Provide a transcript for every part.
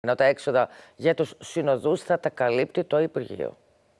Ενώ τα έξοδα για τους συνοδούς θα τα καλύπτει το Υπουργείο.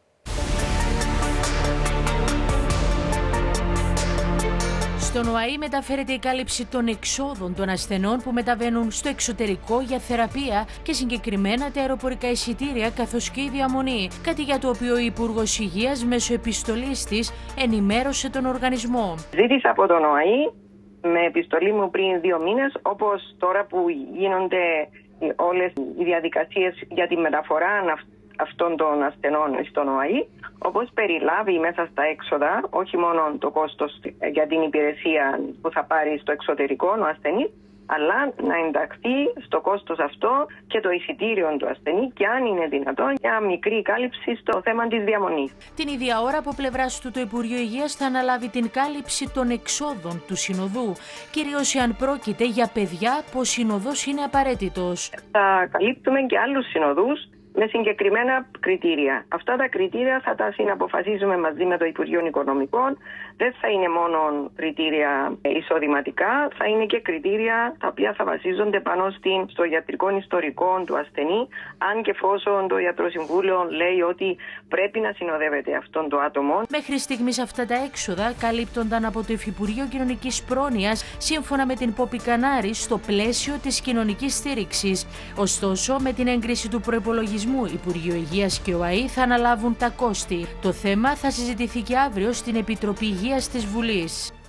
Στον ΟΑΗ μεταφέρεται η κάλυψη των εξόδων των ασθενών που μεταβαίνουν στο εξωτερικό για θεραπεία και συγκεκριμένα τα αεροπορικά εισιτήρια καθώς και η διαμονή, κάτι για το οποίο ο Υπουργός Υγείας μέσω επιστολής της ενημέρωσε τον οργανισμό. Ζήτησα από τον ΟΑΗ με επιστολή μου πριν 2 μήνες, όπως τώρα που γίνονται όλες οι διαδικασίες για τη μεταφορά αυτών των ασθενών στον ΟΑΗ, όπως περιλάβει μέσα στα έξοδα όχι μόνο το κόστος για την υπηρεσία που θα πάρει στο εξωτερικό ο ασθενής, αλλά να ενταχθεί στο κόστος αυτό και το εισιτήριο του ασθενή και αν είναι δυνατόν μια μικρή κάλυψη στο θέμα της διαμονής. Την ίδια ώρα από πλευράς του το Υπουργείο Υγείας θα αναλάβει την κάλυψη των εξόδων του συνοδού, κυρίως αν πρόκειται για παιδιά που ο συνοδός είναι απαραίτητος. Θα καλύπτουμε και άλλους συνοδούς με συγκεκριμένα κριτήρια. Αυτά τα κριτήρια θα τα συναποφασίζουμε μαζί με το Υπουργείο Οικονομικών. Δεν θα είναι μόνο κριτήρια εισοδηματικά, θα είναι και κριτήρια τα οποία θα βασίζονται πάνω στο ιατρικό ιστορικό του ασθενή, αν και εφόσον το Ιατροσυμβούλιο λέει ότι πρέπει να συνοδεύεται αυτόν το άτομο. Μέχρι στιγμής αυτά τα έξοδα καλύπτονταν από το Υφυπουργείο Κοινωνικής Πρόνοιας σύμφωνα με την Πόπη Κανάρη στο πλαίσιο της κοινωνικής στήριξης. Ωστόσο, με την έγκριση του προϋπολογισμού, Υπουργείο Υγείας και ΟΑΗ θα αναλάβουν τα κόστη. Το θέμα θα συζητηθεί και αύριο στην Επιτροπή Υγείας της Βουλής.